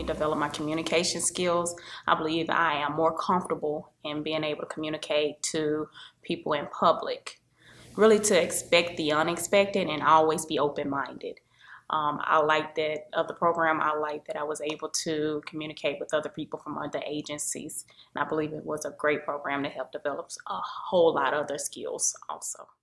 develop my communication skills. I believe I am more comfortable in being able to communicate to people in public. Really to expect the unexpected and always be open-minded. I like that of the program. I like that I was able to communicate with other people from other agencies. And I believe it was a great program that helped develop a whole lot of other skills also.